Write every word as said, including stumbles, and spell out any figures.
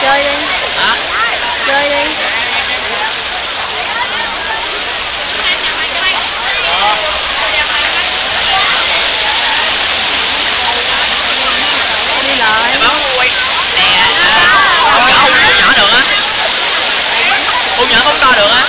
Chơi đi. Hả? Chơi đi. Đi lại. Bấm quay. Nè. Con nhỏ không nhỏ được á. Con nhỏ không to được á.